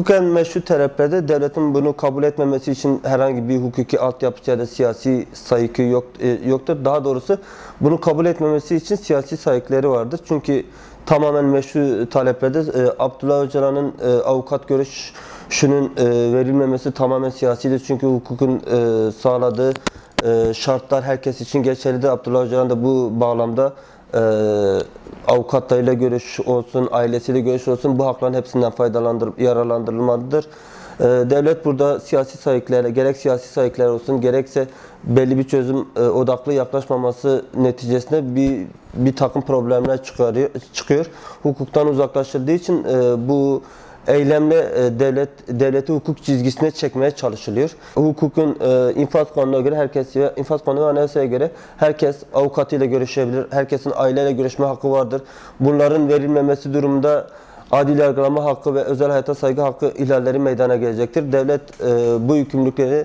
Hukuken meşru taleplerde devletin bunu kabul etmemesi için herhangi bir hukuki altyapısı ya da siyasi saygı yoktur. Daha doğrusu bunu kabul etmemesi için siyasi saygıları vardır. Çünkü tamamen meşru taleplerde Abdullah Öcalan'ın avukat görüşünün verilmemesi tamamen siyasidir. Çünkü hukukun sağladığı şartlar herkes için geçerlidir. Abdullah Öcalan da bu bağlamda avukatlarıyla görüş olsun, ailesiyle görüş olsun, bu hakların hepsinden yararlandırılmalıdır. Devlet burada siyasi saygılara, gerek siyasi saygılar olsun, gerekse belli bir çözüm odaklı yaklaşmaması neticesinde bir takım problemler çıkıyor. Hukuktan uzaklaşıldığı için bu eylemle devleti hukuk çizgisine çekmeye çalışılıyor. Hukukun infaz kanununa göre infaz kanunu ve anayasaya göre herkes avukatıyla görüşebilir. Herkesin aileyle görüşme hakkı vardır. Bunların verilmemesi durumunda adil yargılama hakkı ve özel hayata saygı hakkı ihlalleri meydana gelecektir. Devlet bu yükümlülükleri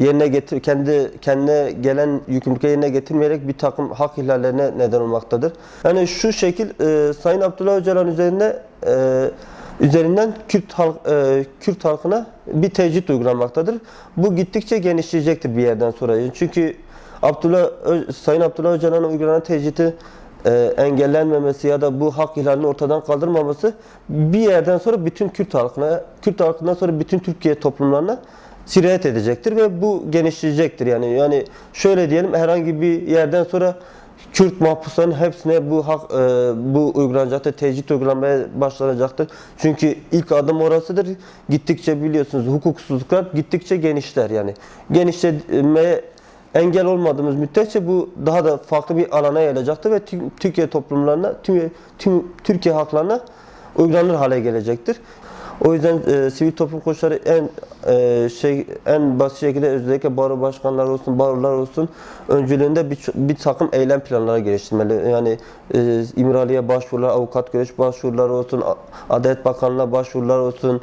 kendine gelen yükümlülükleri yerine getirmeyerek bir takım hak ihlallerine neden olmaktadır. Yani şu şekil Sayın Abdullah Öcalan üzerinden Kürt halkına bir tecrit uygulanmaktadır. Bu gittikçe genişleyecektir bir yerden sonra. Çünkü Sayın Abdullah Öcalan'a uygulanan tecriti engellenmemesi ya da bu hak ihlalini ortadan kaldırmaması bir yerden sonra bütün Kürt halkından sonra bütün Türkiye toplumlarına sirayet edecektir ve bu genişleyecektir. Yani şöyle diyelim, herhangi bir yerden sonra Kürt mahpusların hepsine bu uygulanacaktır, tecrit uygulanmaya başlanacaktır. Çünkü ilk adım orasıdır. Gittikçe biliyorsunuz hukuksuzluklar gittikçe genişler yani. Genişlemeye engel olmadığımız müddetçe bu daha da farklı bir alana yayılacaktır ve Türkiye toplumlarına, tüm Türkiye halklarına uygulanır hale gelecektir. O yüzden sivil toplum kuruluşları en basit şekilde özellikle baro başkanları olsun, barolar olsun öncülüğünde bir takım eylem planları geliştirmeli. Yani İmralı'ya başvurular, avukat görüş başvuruları olsun, Adalet Bakanlığı'na başvurular olsun,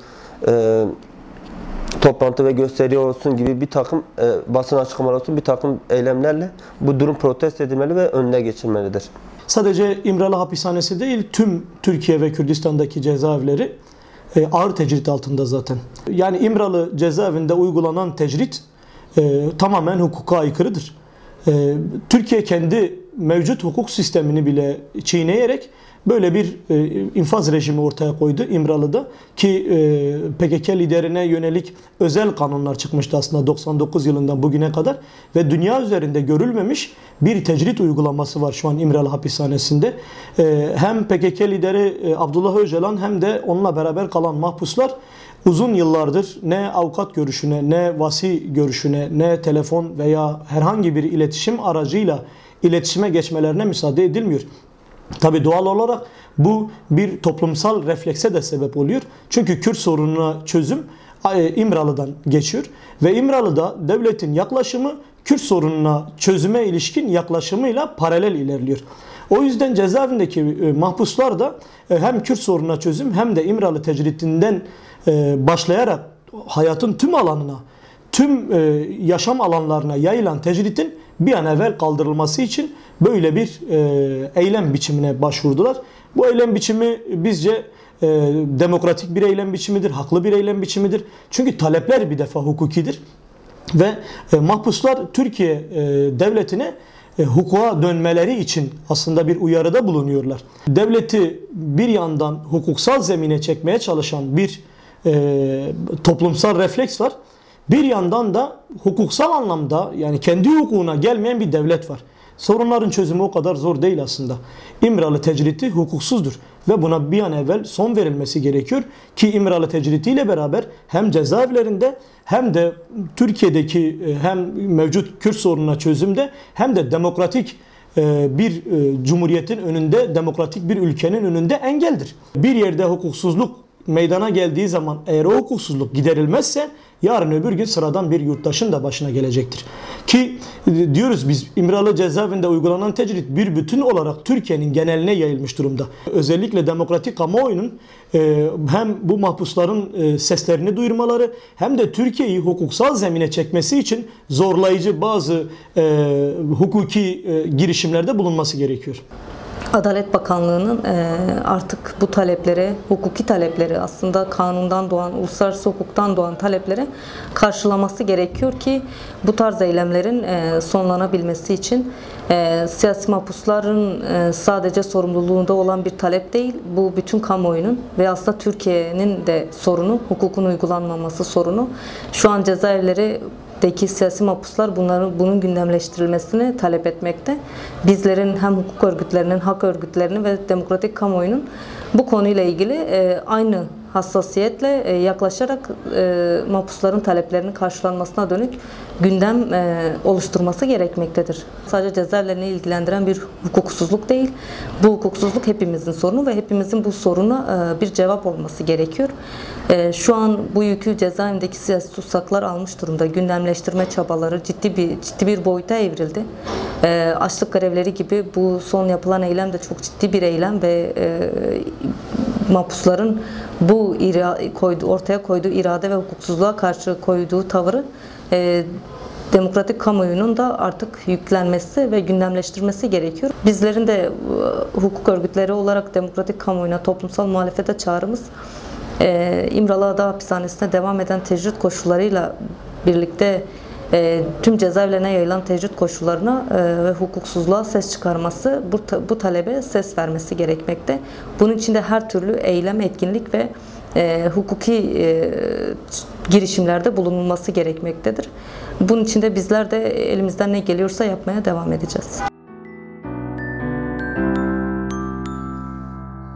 toplantı ve gösteri olsun gibi bir takım basın açıklamaları olsun, bir takım eylemlerle bu durum protesto edilmeli ve önüne geçilmelidir. Sadece İmralı hapishanesi değil, tüm Türkiye ve Kürdistan'daki cezaevleri ağır tecrit altında zaten. Yani İmralı cezaevinde uygulanan tecrit tamamen hukuka aykırıdır. Türkiye kendi mevcut hukuk sistemini bile çiğneyerek böyle bir infaz rejimi ortaya koydu İmralı'da ki PKK liderine yönelik özel kanunlar çıkmıştı aslında 99 yılından bugüne kadar ve dünya üzerinde görülmemiş bir tecrit uygulaması var şu an İmralı hapishanesinde. Hem PKK lideri Abdullah Öcalan hem de onunla beraber kalan mahpuslar uzun yıllardır ne avukat görüşüne, ne vasi görüşüne, ne telefon veya herhangi bir iletişim aracıyla iletişime geçmelerine müsaade edilmiyor. Tabii doğal olarak bu bir toplumsal reflekse de sebep oluyor. Çünkü Kürt sorununa çözüm İmralı'dan geçiyor. Ve İmralı'da devletin yaklaşımı Kürt sorununa çözüme ilişkin yaklaşımıyla paralel ilerliyor. O yüzden cezaevindeki mahpuslar da hem Kürt sorununa çözüm hem de İmralı tecritinden başlayarak hayatın tüm alanına, tüm yaşam alanlarına yayılan tecritin bir an evvel kaldırılması için böyle bir eylem biçimine başvurdular. Bu eylem biçimi bizce demokratik bir eylem biçimidir, haklı bir eylem biçimidir. Çünkü talepler bir defa hukukidir. Ve mahpuslar Türkiye devletine hukuka dönmeleri için aslında bir uyarıda bulunuyorlar. Devleti bir yandan hukuksal zemine çekmeye çalışan bir toplumsal refleks var. Bir yandan da hukuksal anlamda yani kendi hukukuna gelmeyen bir devlet var. Sorunların çözümü o kadar zor değil aslında. İmralı tecriti hukuksuzdur ve buna bir an evvel son verilmesi gerekiyor ki İmralı tecritiyle beraber hem cezaevlerinde hem de Türkiye'deki hem mevcut Kürt sorununa çözümde hem de demokratik bir cumhuriyetin önünde, demokratik bir ülkenin önünde engeldir. Bir yerde hukuksuzluk meydana geldiği zaman eğer o hukuksuzluk giderilmezse yarın öbür gün sıradan bir yurttaşın da başına gelecektir. Ki diyoruz biz İmralı cezaevinde uygulanan tecrit bir bütün olarak Türkiye'nin geneline yayılmış durumda. Özellikle demokratik kamuoyunun hem bu mahpusların seslerini duyurmaları hem de Türkiye'yi hukuksal zemine çekmesi için zorlayıcı bazı hukuki girişimlerde bulunması gerekiyor. Adalet Bakanlığı'nın artık bu talepleri, hukuki talepleri, aslında kanundan doğan, uluslararası hukuktan doğan talepleri karşılaması gerekiyor ki bu tarz eylemlerin sonlanabilmesi için. Siyasi mahpusların sadece sorumluluğunda olan bir talep değil, bu bütün kamuoyunun ve aslında Türkiye'nin de sorunu, hukukun uygulanmaması sorunu. Şu an cezaevlerindeki siyasi mahpuslar bunun gündemleştirilmesini talep etmekte. Bizlerin hem hukuk örgütlerinin, hak örgütlerinin ve demokratik kamuoyunun bu konuyla ilgili aynı hassasiyetle yaklaşarak mahpusların taleplerinin karşılanmasına dönük gündem oluşturması gerekmektedir. Sadece cezaevlerini ilgilendiren bir hukuksuzluk değil, bu hukuksuzluk hepimizin sorunu ve hepimizin bu soruna bir cevap olması gerekiyor. Şu an bu yükü cezaevindeki siyasi tutsaklar almış durumda. Gündemleştirme çabaları ciddi bir boyuta evrildi. Açlık grevleri gibi bu son yapılan eylem de çok ciddi bir eylem ve mahpusların bu ortaya koyduğu irade ve hukuksuzluğa karşı koyduğu tavırı demokratik kamuoyunun da artık yüklenmesi ve gündemleştirmesi gerekiyor. Bizlerin de hukuk örgütleri olarak demokratik kamuoyuna, toplumsal muhalefete çağrımız İmralı Ada Hapishanesi'ne devam eden tecrit koşullarıyla birlikte tüm cezaevlerine yayılan tecrit koşullarına ve hukuksuzluğa ses çıkarması, bu talebe ses vermesi gerekmekte. Bunun için de her türlü eylem, etkinlik ve hukuki girişimlerde bulunulması gerekmektedir. Bunun için de bizler de elimizden ne geliyorsa yapmaya devam edeceğiz.